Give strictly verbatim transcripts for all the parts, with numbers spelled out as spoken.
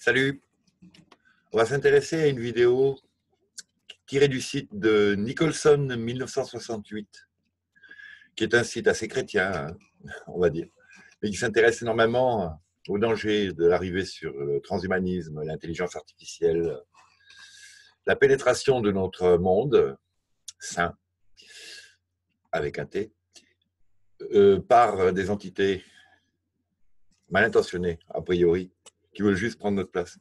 Salut, on va s'intéresser à une vidéo tirée du site de Nicholson mille neuf cent soixante-huit, qui est un site assez chrétien, hein, on va dire, mais qui s'intéresse énormément aux dangers de l'arrivée sur le transhumanisme, l'intelligence artificielle, la pénétration de notre monde sain, avec un T, euh, par des entités mal intentionnées, a priori, qui veulent juste prendre notre place.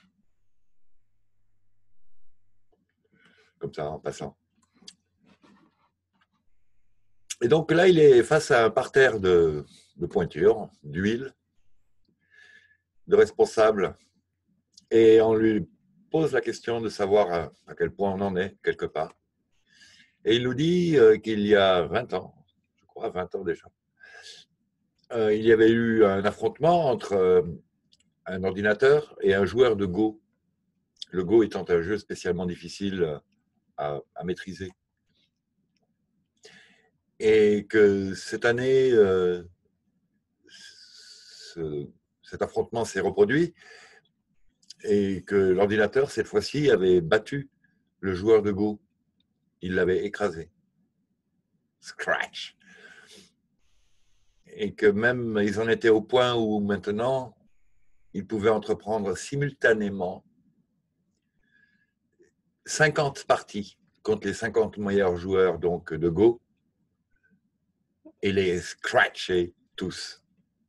Comme ça, en passant. Et donc là, il est face à un parterre de, de pointures, d'huile, de responsables, et on lui pose la question de savoir à, à quel point on en est, quelque part. Et il nous dit euh, qu'il y a vingt ans, je crois vingt ans déjà, euh, il y avait eu un affrontement entre euh, un ordinateur et un joueur de Go. Le Go étant un jeu spécialement difficile à, à maîtriser. Et que cette année, euh, ce, cet affrontement s'est reproduit et que l'ordinateur, cette fois-ci, avait battu le joueur de Go. Il l'avait écrasé. Scratch. Et que même, ils en étaient au point où maintenant, ils pouvaient entreprendre simultanément cinquante parties contre les cinquante meilleurs joueurs donc, de Go et les scratcher tous.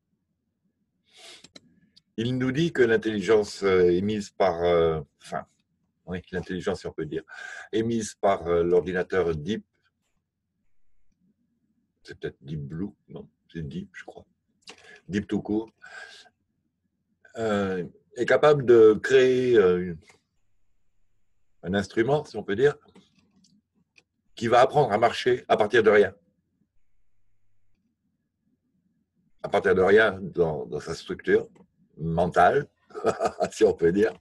Il nous dit que l'intelligence émise par, euh, enfin, oui, l'intelligence, si on peut dire, émise par euh, l'ordinateur Deep, c'est peut-être Deep Blue, non, c'est Deep, je crois, Deep tout court, euh, est capable de créer euh, un instrument, si on peut dire, qui va apprendre à marcher à partir de rien. À partir de rien dans, dans sa structure mentale, si on peut dire,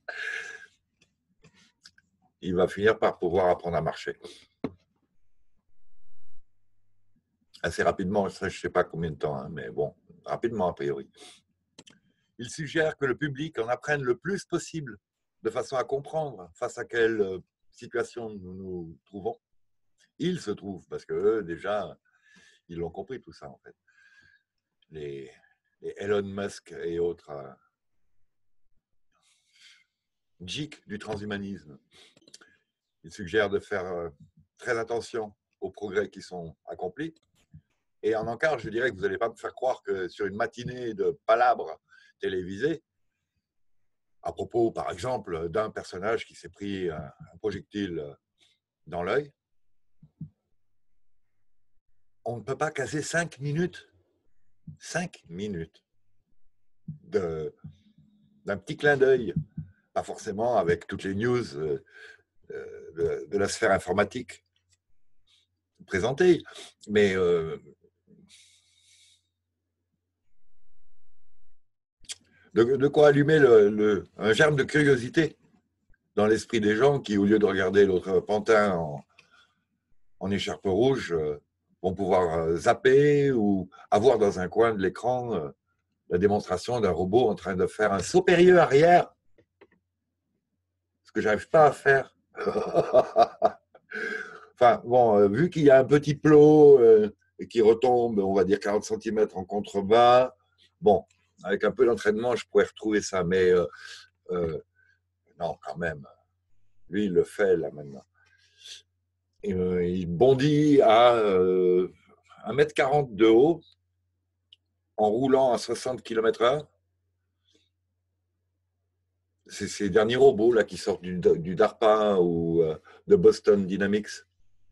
il va finir par pouvoir apprendre à marcher. Assez rapidement, je ne sais pas combien de temps, hein, mais bon, rapidement a priori. Il suggère que le public en apprenne le plus possible de façon à comprendre face à quelle situation nous nous trouvons. Ils se trouvent, parce qu'eux, déjà, ils l'ont compris tout ça, en fait. Les, les Elon Musk et autres euh, geeks du transhumanisme. Il suggère de faire euh, très attention aux progrès qui sont accomplis. Et en encart, je dirais que vous n'allez pas me faire croire que sur une matinée de palabres télévisées, à propos, par exemple, d'un personnage qui s'est pris un, un projectile dans l'œil, on ne peut pas caser cinq minutes, cinq minutes de, d'un petit clin d'œil, pas forcément avec toutes les news euh, de, de la sphère informatique présentées, mais euh, de, de quoi allumer le, le, un germe de curiosité dans l'esprit des gens qui, au lieu de regarder l'autre pantin en, en écharpe rouge, euh, vont pouvoir zapper ou avoir dans un coin de l'écran euh, la démonstration d'un robot en train de faire un saut périlleux arrière, ce que je n'arrive pas à faire. Enfin, bon, euh, vu qu'il y a un petit plot euh, et qui retombe, on va dire quarante centimètres en contrebas, bon, avec un peu d'entraînement, je pourrais retrouver ça, mais euh, euh, non, quand même. Lui, il le fait là maintenant. Et, euh, il bondit à euh, un mètre quarante de haut en roulant à soixante kilomètres heure. C'est ces derniers robots là qui sortent du, du DARPA ou euh, de Boston Dynamics.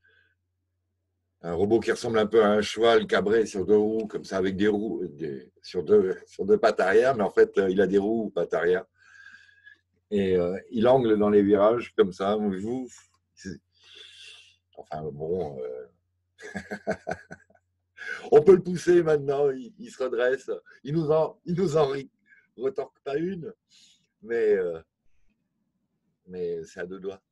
Un robot qui ressemble un peu à un cheval cabré sur deux roues, comme ça, avec des roues, des, sur, deux, sur deux pattes arrière, mais en fait, il a des roues ou pattes arrière. Et euh, il angle dans les virages, comme ça. Vous, enfin, bon. Euh... On peut le pousser maintenant, il, il se redresse. Il nous en, il nous en retorque pas une, mais, euh, mais c'est à deux doigts.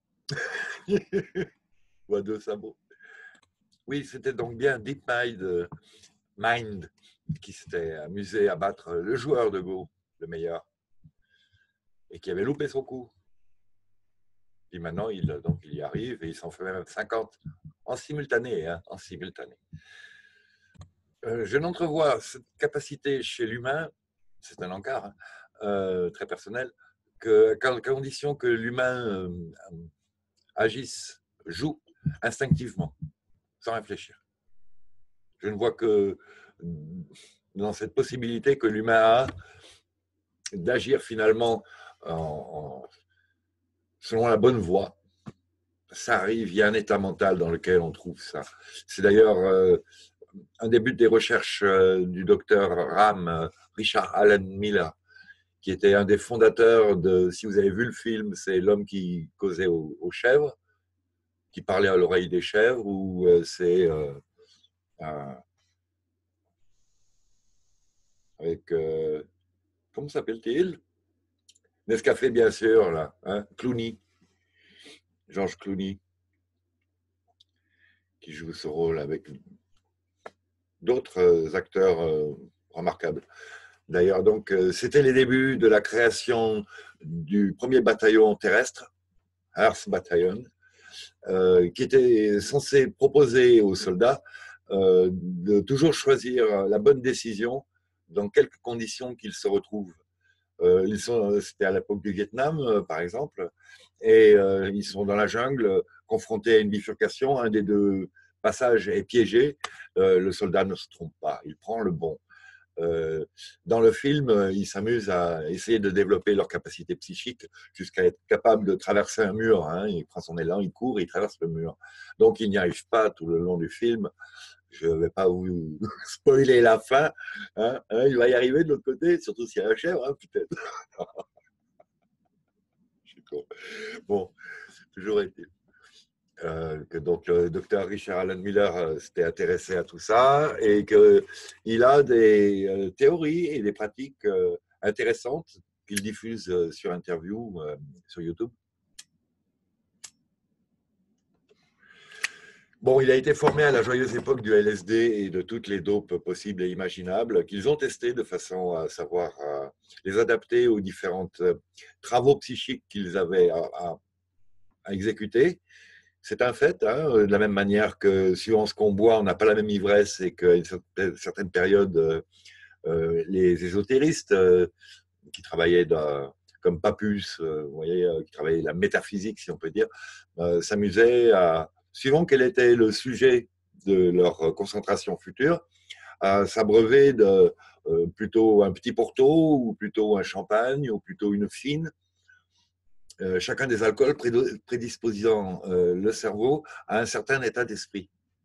Ou à deux sabots. Oui, c'était donc bien DeepMind Mind, qui s'était amusé à battre le joueur de Go, le meilleur. et qui avait loupé son coup. Et maintenant, il, donc, il y arrive et il s'en fait même cinquante en simultané. Hein, en simultané. Euh, je n'entrevois cette capacité chez l'humain, c'est un encart hein, euh, très personnel, que, qu'à condition que l'humain euh, agisse, joue instinctivement, sans réfléchir. Je ne vois que dans cette possibilité que l'humain a d'agir finalement en, en, selon la bonne voie. Ça arrive, il y a un état mental dans lequel on trouve ça. C'est d'ailleurs euh, un des buts des recherches euh, du docteur Ram, euh, Richard Alan Miller, qui était un des fondateurs de, si vous avez vu le film, c'est l'homme qui causait aux, aux chèvres, qui parlait à l'oreille des chèvres, ou euh, c'est euh, euh, avec, euh, comment s'appelle-t-il? Nescafé, bien sûr, là, hein, Clooney, George Clooney, qui joue ce rôle avec d'autres acteurs euh, remarquables. D'ailleurs, donc, euh, c'était les débuts de la création du premier bataillon terrestre, Earth Battalion, euh, qui était censé proposer aux soldats euh, de toujours choisir la bonne décision dans quelques conditions qu'ils se retrouvent. Euh, ils sont, c'était à l'époque du Vietnam, euh, par exemple, et euh, ils sont dans la jungle, confrontés à une bifurcation. Un des deux passages est piégé. Euh, le soldat ne se trompe pas, il prend le bon. Euh, dans le film, ils s'amusent à essayer de développer leur capacité psychique jusqu'à être capable de traverser un mur. Hein. Il prend son élan, il court, il traverse le mur. Donc, il n'y arrive pas tout le long du film. Je ne vais pas vous spoiler la fin. Hein. Hein, il va y arriver de l'autre côté, surtout s'il y a un chèvre, hein, peut-être. Je suis con. Bon, toujours été. Euh, que donc le docteur Richard Alan Miller euh, s'était intéressé à tout ça et qu'il a des euh, théories et des pratiques euh, intéressantes qu'il diffuse euh, sur interview euh, sur YouTube. Bon, il a été formé à la joyeuse époque du L S D et de toutes les dopes possibles et imaginables qu'ils ont testées de façon à savoir à les adapter aux différents euh, travaux psychiques qu'ils avaient à, à, à exécuter. C'est un fait, hein, de la même manière que suivant ce qu'on boit, on n'a pas la même ivresse et qu'à une certaine période, euh, les ésotéristes euh, qui travaillaient dans, comme Papus, euh, vous voyez, euh, qui travaillaient la métaphysique, si on peut dire, euh, s'amusaient à, suivant quel était le sujet de leur concentration future, à s'abreuver de euh, plutôt un petit porto ou plutôt un champagne ou plutôt une fine. Euh, chacun des alcools prédisposant euh, le cerveau à un certain état d'esprit.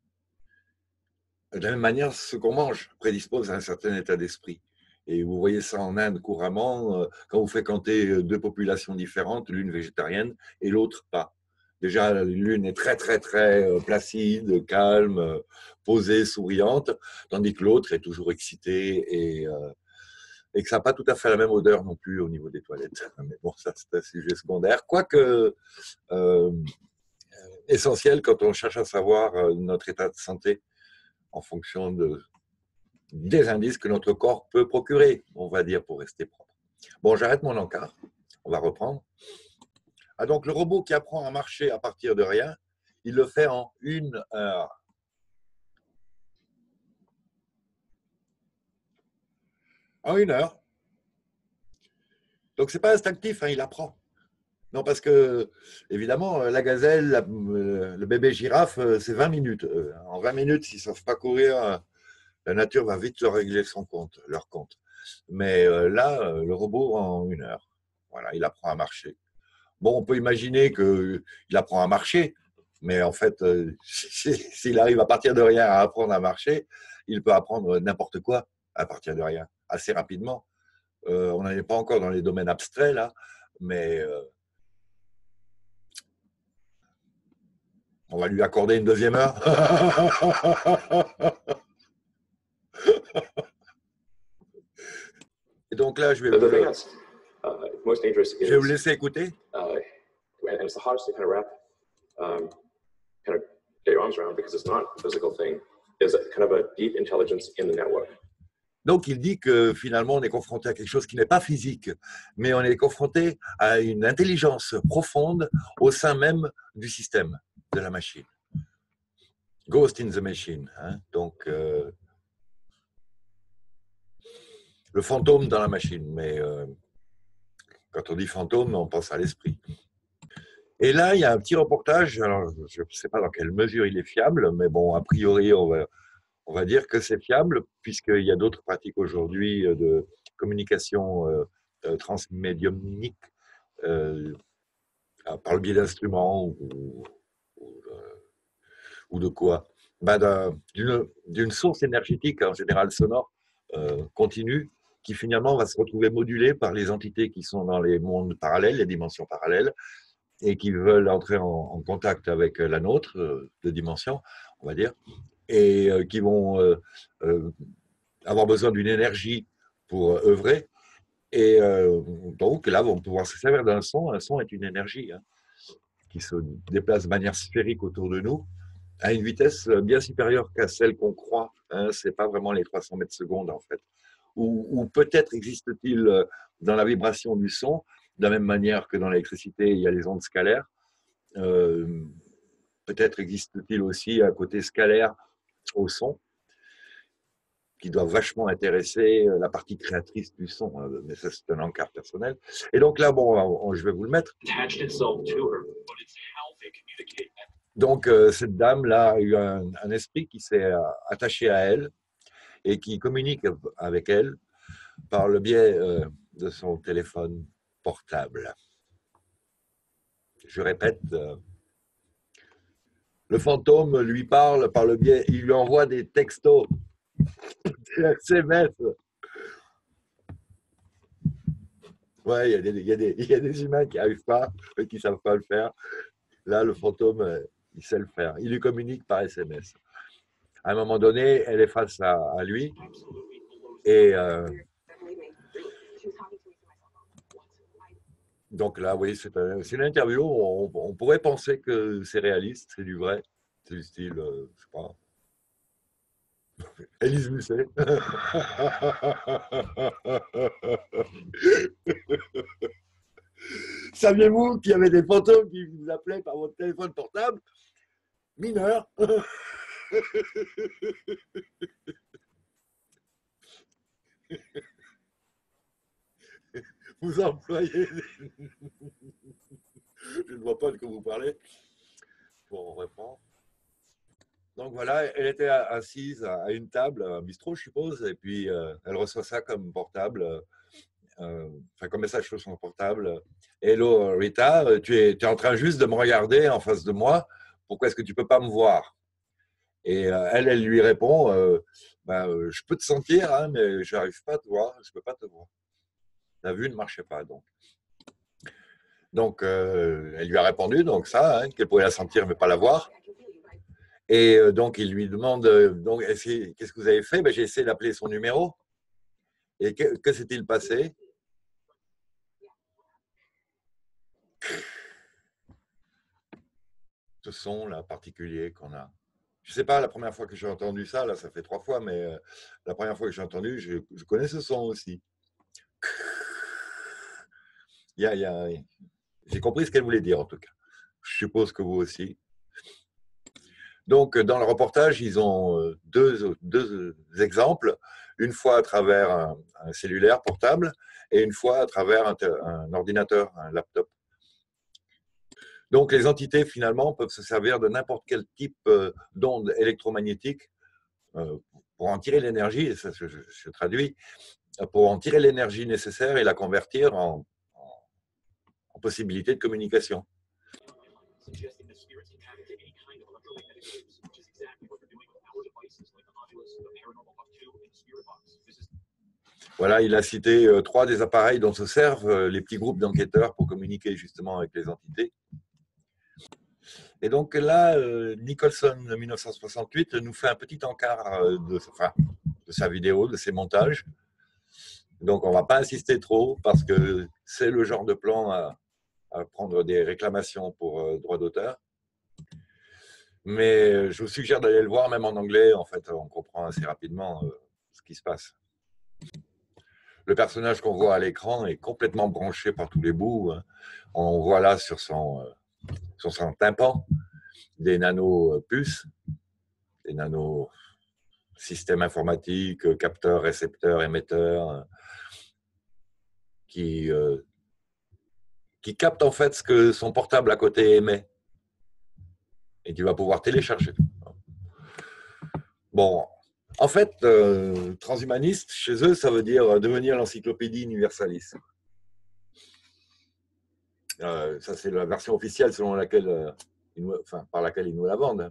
De la même manière, ce qu'on mange prédispose à un certain état d'esprit. Et vous voyez ça en Inde couramment, euh, quand vous fréquentez deux populations différentes, l'une végétarienne et l'autre pas. Déjà, l'une est très, très, très placide, calme, posée, souriante, tandis que l'autre est toujours excitée et... Euh, et que ça n'a pas tout à fait la même odeur non plus au niveau des toilettes. Mais bon, ça, c'est un sujet secondaire. Quoique euh, essentiel quand on cherche à savoir notre état de santé en fonction de, des indices que notre corps peut procurer, on va dire, pour rester propre. Bon, j'arrête mon encart. On va reprendre. Ah, donc, le robot qui apprend à marcher à partir de rien, il le fait en une heure. En une heure. Donc, ce n'est pas instinctif, hein, il apprend. Non, parce que, évidemment, la gazelle, la, le bébé girafe, c'est vingt minutes. En vingt minutes, s'ils ne savent pas courir, la nature va vite leur régler son compte, leur compte. Mais là, le robot, en une heure, voilà, il apprend à marcher. Bon, on peut imaginer qu'il apprend à marcher, mais en fait, s'il arrive à partir de rien à apprendre à marcher, il peut apprendre n'importe quoi à partir de rien, assez rapidement. Euh, on n'en est pas encore dans les domaines abstraits, là, mais euh, on va lui accorder une deuxième heure. Et donc là, je vais, vous, uh, je vais vous laisser écouter. Uh, and it's the hardest to kind of wrap, um, kind of get your arms around because it's not a physical thing. There's a kind of a deep intelligence in the network. Donc, il dit que finalement, on est confronté à quelque chose qui n'est pas physique, mais on est confronté à une intelligence profonde au sein même du système, de la machine. Ghost in the machine. Hein. Donc, euh, le fantôme dans la machine. Mais euh, quand on dit fantôme, on pense à l'esprit. Et là, il y a un petit reportage. Alors, je ne sais pas dans quelle mesure il est fiable, mais bon, a priori, on va, on va dire que c'est fiable, puisqu'il y a d'autres pratiques aujourd'hui de communication euh, euh, transmédiumnique euh, par le biais d'instruments ou, ou, euh, ou, de quoi ben, d'une, d'une source énergétique, en général sonore, euh, continue, qui finalement va se retrouver modulée par les entités qui sont dans les mondes parallèles, les dimensions parallèles, et qui veulent entrer en, en contact avec la nôtre, euh, de dimension, on va dire, et euh, qui vont euh, euh, avoir besoin d'une énergie pour œuvrer. Et euh, donc là, vont pouvoir se servir d'un son. Un son est une énergie hein, qui se déplace de manière sphérique autour de nous à une vitesse bien supérieure qu'à celle qu'on croit. Hein. Ce n'est pas vraiment les trois cents mètres secondes en fait. Ou, ou peut-être existe-t-il dans la vibration du son, de la même manière que dans l'électricité, il y a les ondes scalaires. Euh, peut-être existe-t-il aussi un côté scalaire au son qui doit vachement intéresser la partie créatrice du son, mais ça c'est un encart personnel. Et donc là, bon, on, je vais vous le mettre. Donc euh, cette dame-là a eu un, un esprit qui s'est attaché à elle et qui communique avec elle par le biais euh, de son téléphone portable. Je répète, euh, le fantôme lui parle par le biais, il lui envoie des textos, des S M S. Ouais, il y a des, il y a des, il y a des humains qui n'arrivent pas, qui ne savent pas le faire. Là, le fantôme, il sait le faire. Il lui communique par S M S. À un moment donné, elle est face à, à lui et euh, donc là, oui, c'est un, une interview. On, on pourrait penser que c'est réaliste, c'est du vrai. C'est du style, euh, je sais pas, Élise Musset. Saviez-vous qu'il y avait des fantômes qui vous appelaient par votre téléphone portable? Mineur. Vous employez. Je ne vois pas de quoi vous parlez. Bon, on reprend. Donc voilà, elle était assise à une table, un bistrot, je suppose, et puis euh, elle reçoit ça comme portable, euh, enfin comme message sur son portable. Hello Rita, tu es, tu es en train juste de me regarder en face de moi. Pourquoi est-ce que tu peux pas me voir? Et euh, elle, elle lui répond, euh, ben, euh, je peux te sentir, hein, mais je n'arrive pas à te voir, je ne peux pas te voir. La vue ne marchait pas donc. Donc euh, elle lui a répondu, donc ça, hein, qu'elle pouvait la sentir mais pas la voir. Et donc, il lui demande, donc, qu'est-ce que vous avez fait? Ben, j'ai essayé d'appeler son numéro. Et que, que s'est-il passé? Ce son-là particulier qu'on a. Je ne sais pas, la première fois que j'ai entendu ça, là, ça fait trois fois, mais euh, la première fois que j'ai entendu, je, je connais ce son aussi. Il y a, il y a, j'ai compris ce qu'elle voulait dire, en tout cas. Je suppose que vous aussi. Donc, dans le reportage, ils ont deux, deux exemples, une fois à travers un, un cellulaire portable et une fois à travers un, un ordinateur, un laptop. Donc, les entités, finalement, peuvent se servir de n'importe quel type d'onde électromagnétique pour en tirer l'énergie, et ça je, je traduis, pour en tirer l'énergie nécessaire et la convertir en, en, en possibilité de communication. Voilà, il a cité euh, trois des appareils dont se servent euh, les petits groupes d'enquêteurs pour communiquer justement avec les entités. Et donc là, euh, Nicholson, mille neuf cent soixante-huit, nous fait un petit encart euh, de, enfin, de sa vidéo, de ses montages. Donc on ne va pas insister trop parce que c'est le genre de plan à, à prendre des réclamations pour euh, droit d'auteur. Mais je vous suggère d'aller le voir, même en anglais, en fait, on comprend assez rapidement euh, ce qui se passe. le personnage qu'on voit à l'écran est complètement branché par tous les bouts. On voit là sur son, sur son tympan des nano-puces, des nano-systèmes informatiques, capteurs, récepteurs, émetteurs, qui, euh, qui captent en fait ce que son portable à côté émet et qui va pouvoir télécharger. Bon, en fait, euh, transhumaniste, chez eux, ça veut dire devenir l'encyclopédie universaliste. Euh, ça, c'est la version officielle selon laquelle, euh, ils nous, enfin, par laquelle ils nous la vendent.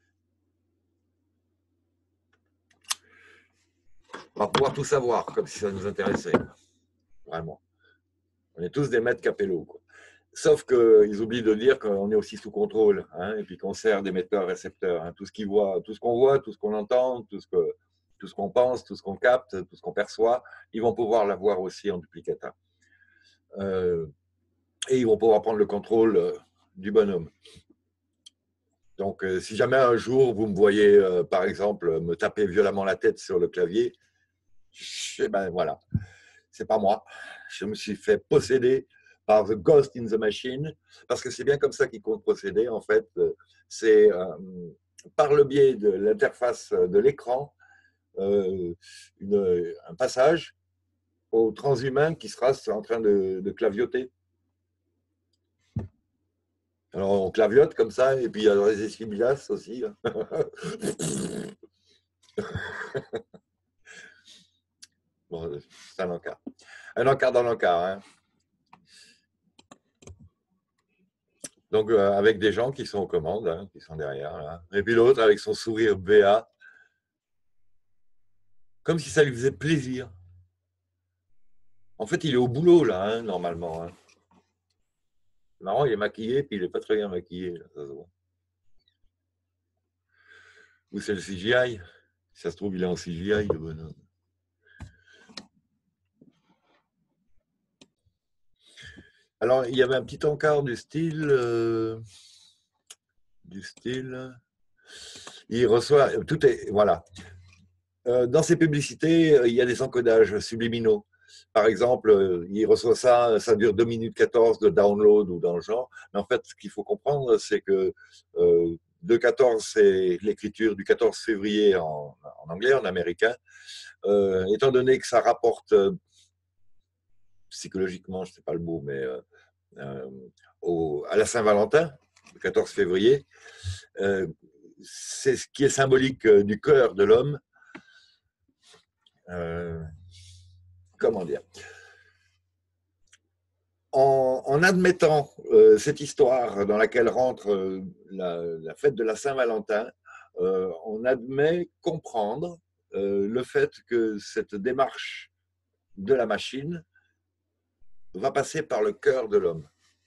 On va pouvoir tout savoir, comme si ça nous intéressait. Vraiment. On est tous des maîtres capello, quoi. Sauf qu'ils oublient de dire qu'on est aussi sous contrôle, hein, et puis qu'on sert d'émetteurs récepteurs. Hein. Tout ce qu'ils voient, tout ce qu'on voit, tout ce qu'on entend, tout ce que, tout ce qu'on pense, tout ce qu'on capte, tout ce qu'on perçoit, ils vont pouvoir l'avoir aussi en duplicata. Euh, et ils vont pouvoir prendre le contrôle euh, du bonhomme. Donc, euh, si jamais un jour vous me voyez, euh, par exemple, me taper violemment la tête sur le clavier, je, ben voilà, c'est pas moi. Je me suis fait posséder par The Ghost in the Machine, parce que c'est bien comme ça qu'il compte procéder. En fait, c'est euh, par le biais de l'interface de l'écran, euh, une, un passage au transhumain qui sera en train de, de clavioter. Alors, on claviote comme ça, et puis il y a les essuie-glaces aussi. Bon, c'est un encart. Un encart dans l'encart. Hein. Donc, euh, avec des gens qui sont aux commandes, hein, qui sont derrière. Là. Et puis l'autre avec son sourire béat, comme si ça lui faisait plaisir. En fait, il est au boulot, là, hein, normalement. Hein. C'est marrant, il est maquillé, puis il n'est pas très bien maquillé. Là, ça se voit. Ou c'est le C G I. Si ça se trouve, il est en C G I, le bonhomme. Alors, il y avait un petit encart du style... Euh, du style... Il reçoit... Tout est... Voilà. Euh, dans ces publicités, il y a des encodages subliminaux. Par exemple, il reçoit ça, ça dure deux minutes quatorze de download ou dans le genre. Mais en fait, ce qu'il faut comprendre, c'est que euh, deux quatorze, c'est l'écriture du quatorze février en, en anglais, en américain. Euh, étant donné que ça rapporte euh, psychologiquement, je ne sais pas le mot, mais euh, euh, au, à la Saint-Valentin, le quatorze février, euh, c'est ce qui est symbolique du cœur de l'homme. Euh, comment dire, en, en admettant euh, cette histoire dans laquelle rentre euh, la, la fête de la Saint-Valentin, euh, on admet comprendre euh, le fait que cette démarche de la machine va passer par le cœur de l'homme.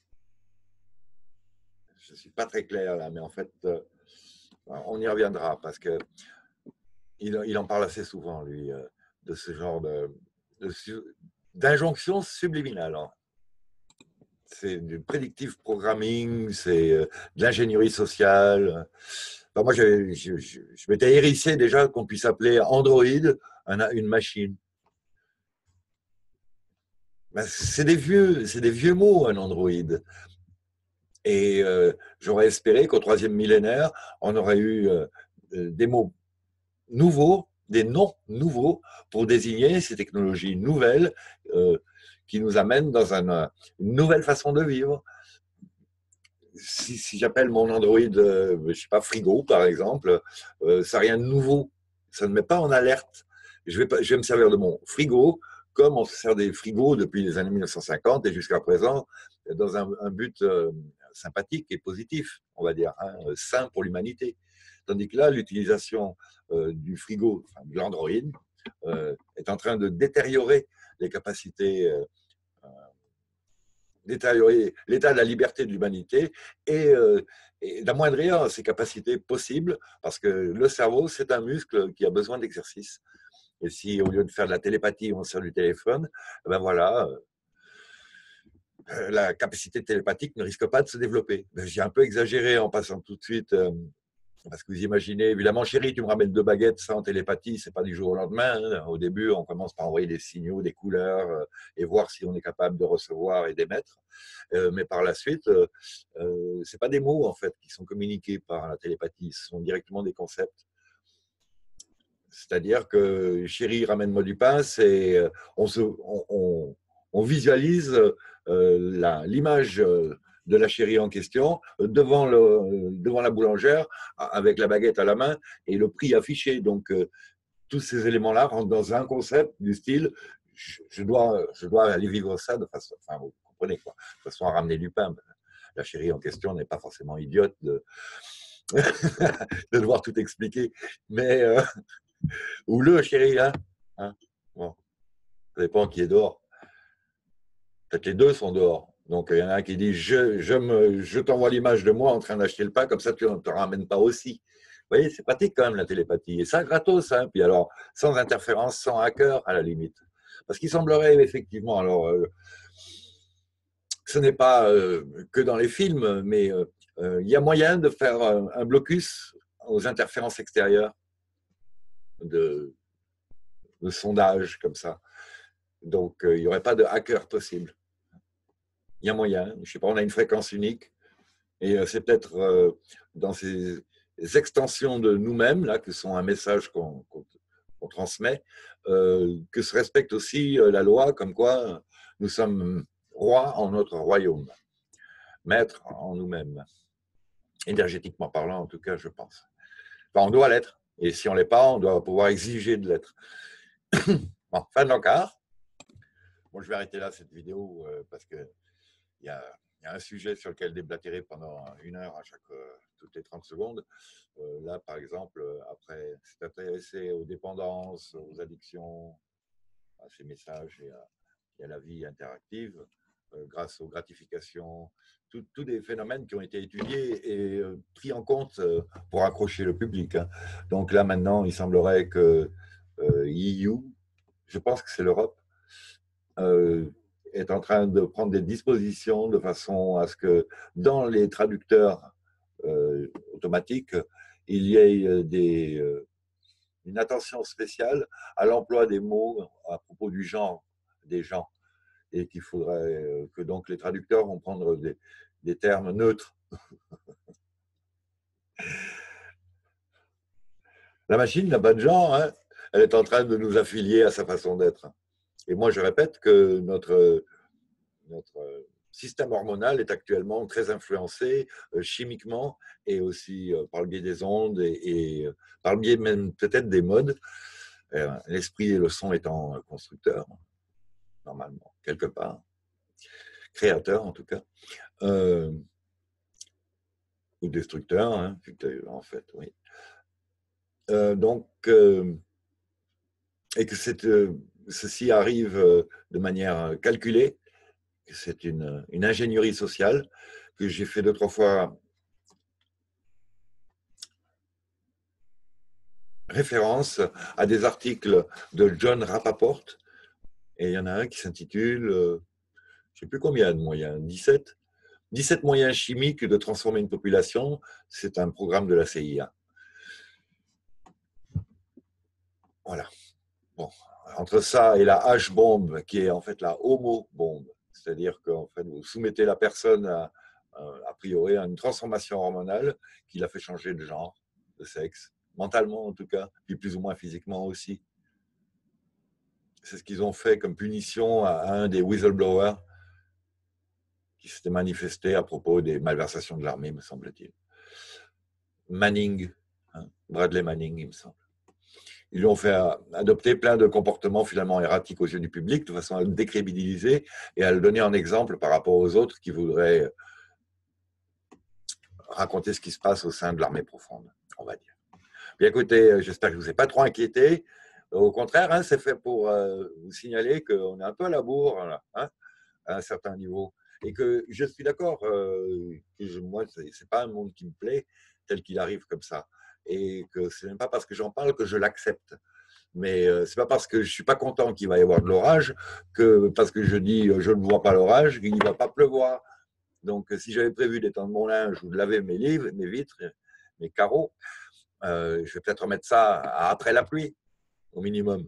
Je ne suis pas très clair là, mais en fait, euh, on y reviendra parce que il, il en parle assez souvent, lui, euh, de ce genre de, de, d'injonction subliminale. Hein. C'est du predictive programming, c'est de l'ingénierie sociale. Enfin, moi, je, je, je, je m'étais hérissé déjà qu'on puisse appeler Android une machine. Ben, c'est des vieux, c'est des vieux mots, un Android. Et euh, j'aurais espéré qu'au troisième millénaire, on aurait eu euh, des mots nouveaux, des noms nouveaux pour désigner ces technologies nouvelles euh, qui nous amènent dans un, une nouvelle façon de vivre. Si, si j'appelle mon Android, euh, je sais pas, frigo, par exemple, euh, ça n'a rien de nouveau. Ça ne met pas en alerte. Je vais, pas, je vais me servir de mon frigo comme on se sert des frigos depuis les années mille neuf cent cinquante et jusqu'à présent, dans un, un but euh, sympathique et positif, on va dire, hein, sain pour l'humanité. Tandis que là, l'utilisation euh, du frigo, enfin, de l'Android, euh, est en train de détériorer les capacités euh, détériorer l'état de la liberté de l'humanité et, euh, et d'amoindrir ses capacités possibles, parce que le cerveau, c'est un muscle qui a besoin d'exercice. Et si, au lieu de faire de la télépathie, on sert du téléphone, ben voilà, euh, la capacité télépathique ne risque pas de se développer. Ben, j'ai un peu exagéré en passant tout de suite euh, Parce que vous imaginez, évidemment, chérie, tu me ramènes deux baguettes sans télépathie, c'est pas du jour au lendemain. Hein. Au début, on commence par envoyer des signaux, des couleurs, euh, et voir si on est capable de recevoir et d'émettre. Euh, mais par la suite, euh, euh, c'est pas des mots, en fait, qui sont communiqués par la télépathie, ce sont directement des concepts. C'est-à-dire que chérie, ramène-moi du pain, c'est euh, on, se, on, on, on visualise euh, l'image de la chérie en question devant, le, devant la boulangère avec la baguette à la main et le prix affiché. Donc, euh, tous ces éléments-là rentrent dans un concept du style je, je, dois, je dois aller vivre ça de façon, enfin, vous comprenez quoi, de façon à ramener du pain. La chérie en question n'est pas forcément idiote de, de devoir tout expliquer, mais euh, ou le chéri, hein, hein bon, ça dépend qui est dehors. Peut-être les deux sont dehors. Donc, il y en a un qui dit je, je, me, je t'envoie l'image de moi en train d'acheter le pain, comme ça tu ne te ramènes pas aussi. Vous voyez, c'est pratique quand même la télépathie. Et ça, gratos. Hein. Puis alors, sans interférence, sans hacker, à la limite. Parce qu'il semblerait effectivement, alors, euh, ce n'est pas euh, que dans les films, mais euh, euh, il y a moyen de faire un, un blocus aux interférences extérieures de, de sondage comme ça. Donc, euh, il n'y aurait pas de hacker possible. Il y a moyen. Je ne sais pas, on a une fréquence unique. Et euh, c'est peut-être euh, dans ces extensions de nous-mêmes, là, que sont un message qu'on qu'on, qu'on transmet, euh, que se respecte aussi euh, la loi, comme quoi nous sommes rois en notre royaume, maîtres en nous-mêmes. Énergétiquement parlant, en tout cas, je pense. Enfin, on doit l'être. Et si on ne l'est pas, on doit pouvoir exiger de l'être. Bon, fin de l'encart. Bon, je vais arrêter là cette vidéo euh, parce qu'il y a, y a un sujet sur lequel déblatérer pendant une heure à chaque, euh, toutes les trente secondes. Euh, là, par exemple, après s'être intéressé aux dépendances, aux addictions, à ces messages et à, et à la vie interactive, euh, grâce aux gratifications, tous des phénomènes qui ont été étudiés et euh, pris en compte euh, pour accrocher le public. Hein. Donc là, maintenant, il semblerait que euh, E U, je pense que c'est l'Europe, euh, est en train de prendre des dispositions de façon à ce que dans les traducteurs euh, automatiques, il y ait des, euh, une attention spéciale à l'emploi des mots à propos du genre des gens et qu'il faudrait que donc les traducteurs vont prendre des, des termes neutres. La machine n'a pas de genre, hein. Elle est en train de nous affilier à sa façon d'être. Et moi, je répète que notre, notre système hormonal est actuellement très influencé euh, chimiquement et aussi euh, par le biais des ondes et, et euh, par le biais même peut-être des modes. Euh, L'esprit et le son étant constructeurs, normalement, quelque part. Créateurs, en tout cas. Euh, ou destructeurs, hein, en fait, oui. Euh, donc, euh, et que cette, euh, ceci arrive euh, de manière calculée, que c'est une, une ingénierie sociale, que j'ai fait deux, trois fois référence à des articles de John Rappaport, et il y en a un qui s'intitule, euh, je ne sais plus combien de moyens, dix-sept, dix-sept moyens chimiques de transformer une population, c'est un programme de la C I A. Voilà. Bon, entre ça et la H-bombe, qui est en fait la homo-bombe, c'est-à-dire qu'en fait, vous soumettez la personne à, a priori à une transformation hormonale qui la fait changer de genre, de sexe, mentalement en tout cas, puis plus ou moins physiquement aussi. C'est ce qu'ils ont fait comme punition à un des whistleblowers qui s'était manifesté à propos des malversations de l'armée, me semble-t-il. Manning, hein, Bradley Manning, il me semble. Ils lui ont fait adopter plein de comportements finalement erratiques aux yeux du public, de façon à le décrédibiliser et à le donner en exemple par rapport aux autres qui voudraient raconter ce qui se passe au sein de l'armée profonde, on va dire. Bien écoutez, j'espère que je ne vous ai pas trop inquiété. Au contraire, hein, c'est fait pour euh, vous signaler qu'on est un peu à la bourre, là, hein, à un certain niveau. Et que je suis d'accord, euh, que je, moi, ce n'est pas un monde qui me plaît tel qu'il arrive comme ça. Et que ce n'est même pas parce que j'en parle que je l'accepte. Mais euh, ce n'est pas parce que je ne suis pas content qu'il va y avoir de l'orage que parce que je dis je ne vois pas l'orage qu'il ne va pas pleuvoir. Donc si j'avais prévu d'étendre mon linge ou de laver mes livres, mes vitres, mes carreaux, euh, je vais peut-être remettre ça après la pluie, au minimum.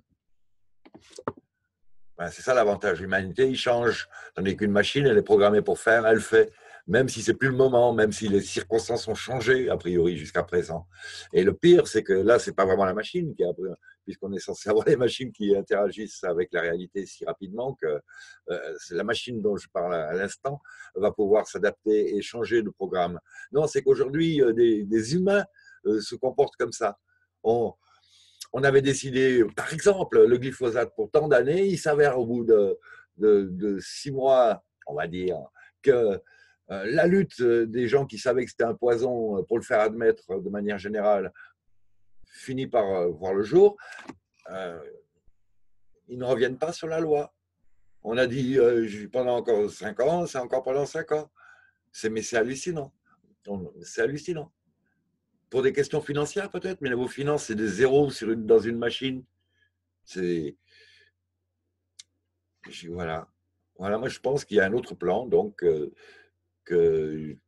Ben, c'est ça l'avantage. L'humanité, il change. Tandis qu'une machine, elle est programmée pour faire, elle fait. Même si c'est plus le moment, même si les circonstances ont changé, a priori, jusqu'à présent. Et le pire, c'est que là, c'est pas vraiment la machine qui a, puisqu'on est censé avoir les machines qui interagissent avec la réalité si rapidement que euh, c'est la machine dont je parle à l'instant va pouvoir s'adapter et changer de programme. Non, c'est qu'aujourd'hui, euh, des, des humains euh, se comportent comme ça. On, on avait décidé, par exemple, le glyphosate pour tant d'années, il s'avère au bout de, de, de six mois, on va dire, que euh, la lutte des gens qui savaient que c'était un poison pour le faire admettre de manière générale finit par euh, voir le jour. Euh, ils ne reviennent pas sur la loi. On a dit euh, pendant encore cinq ans, c'est encore pendant cinq ans. C'est, mais c'est hallucinant. C'est hallucinant. Pour des questions financières peut-être, mais vos finances, c'est des zéros sur une, dans une machine. C'est voilà. Voilà, moi je pense qu'il y a un autre plan, donc euh, que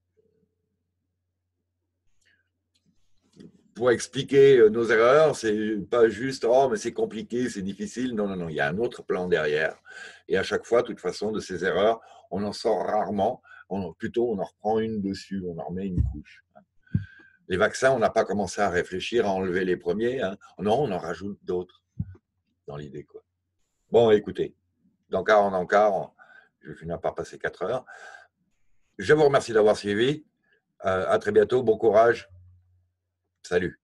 pour expliquer nos erreurs, c'est pas juste oh mais c'est compliqué, c'est difficile. Non, non, non, il y a un autre plan derrière. Et à chaque fois, de toute façon, de ces erreurs, on en sort rarement. On, plutôt, on en reprend une dessus, on en remet une couche. Les vaccins, on n'a pas commencé à réfléchir à enlever les premiers. Hein. Non, on en rajoute d'autres dans l'idée, quoi. Bon, écoutez, d'encart en encart, je vais finir par passer quatre heures. Je vous remercie d'avoir suivi. Euh, à très bientôt. Bon courage. Salut.